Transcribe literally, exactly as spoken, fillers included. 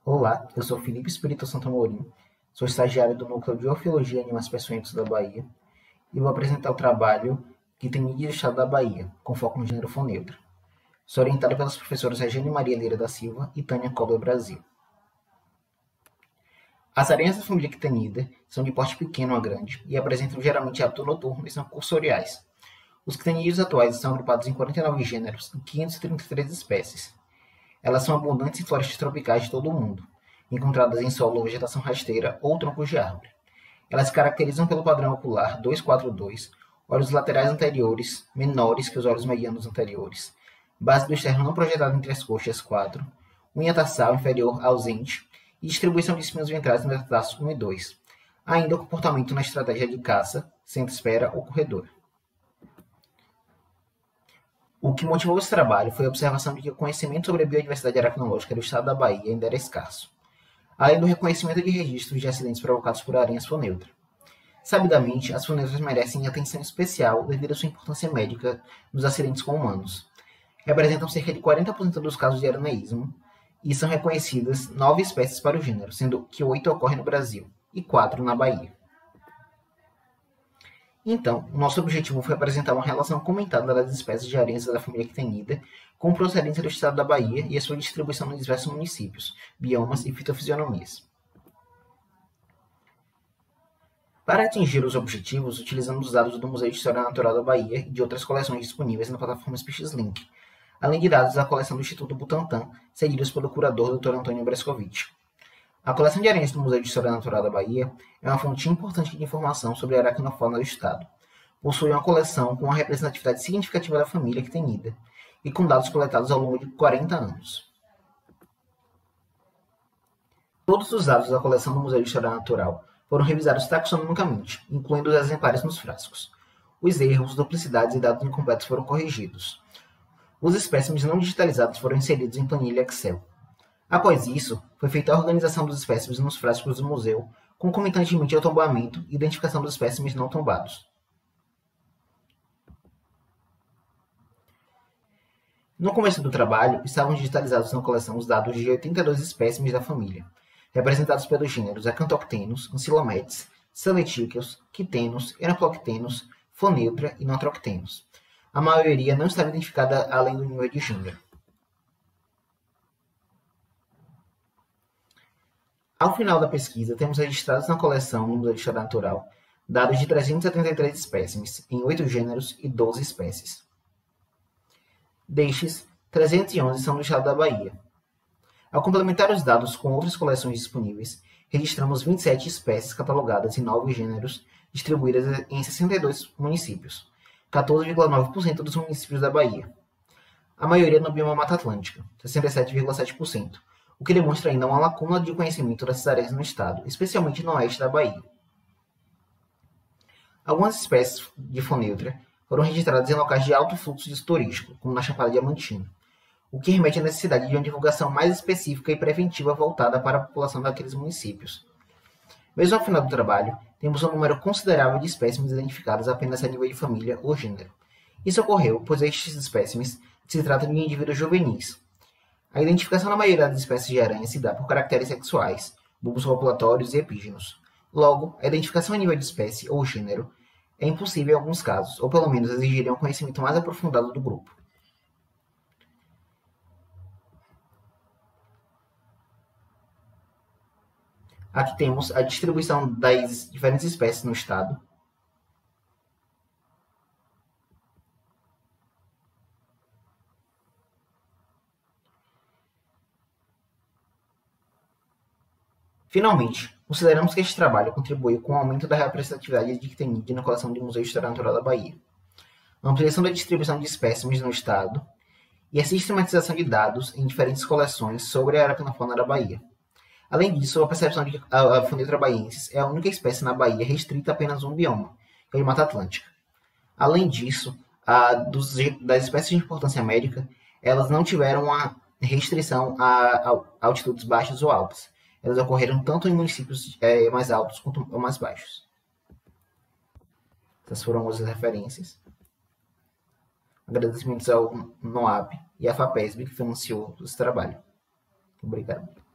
Olá, eu sou Felipe Espírito Santo Amorim, sou estagiário do Núcleo de Orfeologia e Animais Peçonhentos da Bahia e vou apresentar o trabalho que tem mídia do Estado da Bahia, com foco no gênero Foneutra. Sou orientado pelas professoras Regiane Maria Lira da Silva e Tânia Cobra Brasil. As aranhas da família Ctenida são de porte pequeno a grande e apresentam geralmente hábito noturno e são cursoriais. Os ctenídeos atuais estão agrupados em quarenta e nove gêneros e quinhentas e trinta e três espécies. Elas são abundantes em florestas tropicais de todo o mundo, encontradas em solo ou vegetação rasteira ou troncos de árvore. Elas se caracterizam pelo padrão ocular dois quatro dois, olhos laterais anteriores menores que os olhos medianos anteriores, base do externo não projetada entre as coxas quatro, unha tarsal inferior ausente e distribuição de espinhos ventrais no metatarso um e dois. Ainda o comportamento na estratégia de caça, senta-espera ou corredor. O que motivou esse trabalho foi a observação de que o conhecimento sobre a biodiversidade aracnológica do estado da Bahia ainda era escasso, além do reconhecimento de registros de acidentes provocados por aranhas foneutra. Sabidamente, as foneutras merecem atenção especial devido à sua importância médica nos acidentes com humanos. Representam cerca de quarenta por cento dos casos de araneísmo e são reconhecidas nove espécies para o gênero, sendo que oito ocorrem no Brasil e quatro na Bahia. Então, nosso objetivo foi apresentar uma relação comentada das espécies de aranhas da família Ctenida com procedência do estado da Bahia e a sua distribuição nos diversos municípios, biomas e fitofisionomias. Para atingir os objetivos, utilizamos os dados do Museu de História Natural da Bahia e de outras coleções disponíveis na plataforma Species-Link, além de dados da coleção do Instituto Butantan, cedidos pelo curador doutor Antônio Brescovitch. A coleção de aranhas do Museu de História Natural da Bahia é uma fonte importante de informação sobre a aracnofauna do estado. Possui uma coleção com uma representatividade significativa da família Ctenida e com dados coletados ao longo de quarenta anos. Todos os dados da coleção do Museu de História Natural foram revisados taxonomicamente, incluindo os exemplares nos frascos. Os erros, duplicidades e dados incompletos foram corrigidos. Os espécimes não digitalizados foram inseridos em planilha Excel. Após isso, foi feita a organização dos espécimes nos frascos do museu, concomitantemente ao tombamento e identificação dos espécimes não tombados. No começo do trabalho, estavam digitalizados na coleção os dados de oitenta e dois espécimes da família, representados pelos gêneros Acanthoctenus, Ancilometes, Seletíqueos, Quitenos, Enoploctenos, Foneutra e Notroctenos. A maioria não estava identificada além do nível de gênero. Ao final da pesquisa, temos registrados na coleção no Museu de História Natural dados de trezentos e setenta e três espécimes, em oito gêneros e doze espécies. Destes, trezentos e onze são do estado da Bahia. Ao complementar os dados com outras coleções disponíveis, registramos vinte e sete espécies catalogadas em nove gêneros, distribuídas em sessenta e dois municípios, quatorze vírgula nove por cento dos municípios da Bahia. A maioria no bioma Mata Atlântica, sessenta e sete vírgula sete por cento. O que demonstra ainda uma lacuna de conhecimento dessas aranhas no estado, especialmente no oeste da Bahia. Algumas espécies de foneutra foram registradas em locais de alto fluxo turístico, como na Chapada Diamantina, o que remete à necessidade de uma divulgação mais específica e preventiva voltada para a população daqueles municípios. Mesmo ao final do trabalho, temos um número considerável de espécimes identificadas apenas a nível de família ou gênero. Isso ocorreu pois estes espécimes se tratam de indivíduos juvenis. A identificação na maioria das espécies de aranha se dá por caracteres sexuais, bulbos copulatórios e epígenos. Logo, a identificação a nível de espécie ou gênero é impossível em alguns casos, ou pelo menos exigiria um conhecimento mais aprofundado do grupo. Aqui temos a distribuição das diferentes espécies no estado. Finalmente, consideramos que este trabalho contribuiu com o aumento da representatividade de Ctenide na coleção do Museu de História Natural da Bahia, a ampliação da distribuição de espécimes no estado e a sistematização de dados em diferentes coleções sobre a aracnofauna da Bahia. Além disso, a percepção de que a Foneutra baiensis é a única espécie na Bahia restrita a apenas um bioma, que é a Mata Atlântica. Além disso, a, dos, das espécies de importância médica, elas não tiveram uma restrição a, a altitudes baixas ou altas. Elas ocorreram tanto em municípios é, mais altos quanto mais baixos. Essas foram as referências. Agradecimentos ao NOAB e à FAPESB, que financiou esse trabalho. Obrigado.